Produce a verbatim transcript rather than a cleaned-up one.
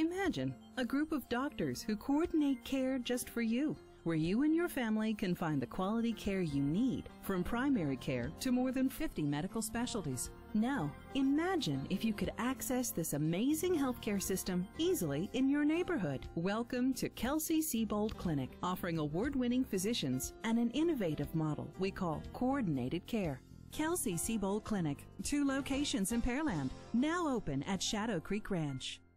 Imagine a group of doctors who coordinate care just for you, where you and your family can find the quality care you need, from primary care to more than fifty medical specialties. Now, imagine if you could access this amazing healthcare system easily in your neighborhood. Welcome to Kelsey-Seybold Clinic, offering award-winning physicians and an innovative model we call coordinated care. Kelsey-Seybold Clinic, two locations in Pearland, now open at Shadow Creek Ranch.